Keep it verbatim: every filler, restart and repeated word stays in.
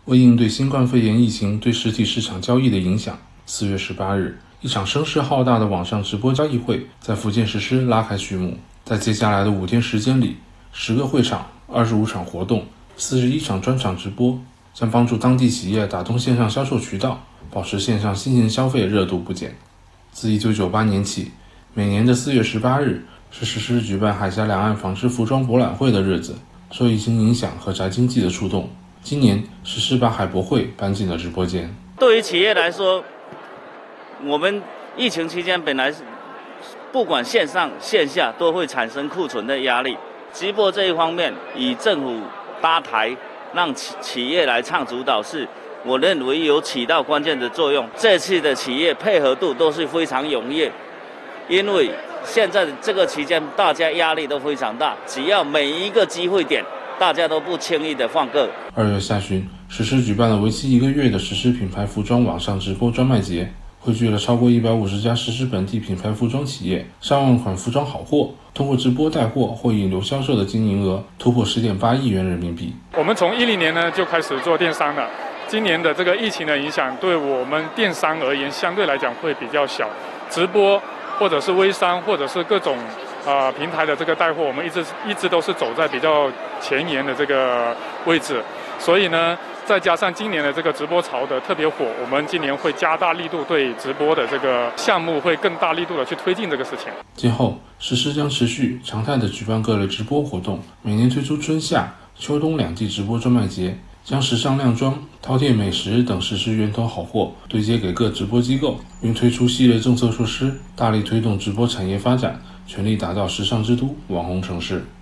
为应对新冠肺炎疫情对实体市场交易的影响，四月十八日，一场声势浩大的网上直播交易会在福建石狮拉开序幕。在接下来的五天时间里，十个会场、二十五场活动、四十一场专场直播，将帮助当地企业打通线上销售渠道，保持线上新型消费热度不减。自一九九八年起，每年的四月十八日是石狮举办海峡两岸纺织服装博览会的日子。受疫情影响和宅经济的触动，今年石狮把海博会搬进了直播间。 对于企业来说，我们疫情期间本来是不管线上线下都会产生库存的压力，直播这一方面以政府搭台让企企业来唱主导，是我认为有起到关键的作用。这次的企业配合度都是非常踊跃，因为现在这个期间大家压力都非常大，只要每一个机会点大家都不轻易的放过。 二月下旬，石狮举办了为期一个月的石狮品牌服装网上直播专卖节，汇聚了超过一百五十家石狮本地品牌服装企业，上万款服装好货，通过直播带货或引流销售的经营额突破十点八亿元人民币。 我们从一零年呢就开始做电商了，今年的这个疫情的影响对我们电商而言相对来讲会比较小，直播或者是微商或者是各种呃平台的这个带货，我们一直一直都是走在比较前沿的这个位置，所以呢再加上今年的这个直播潮的特别火，我们今年会加大力度对直播的这个项目会更大力度的去推进这个事情。 今后石狮将持续常态的举办各类直播活动，每年推出春夏秋冬两季直播专卖节，将时尚靓妆、饕餮美食等石狮源头好货对接给各直播机构，并推出系列政策措施，大力推动直播产业发展，全力打造时尚之都、网红城市。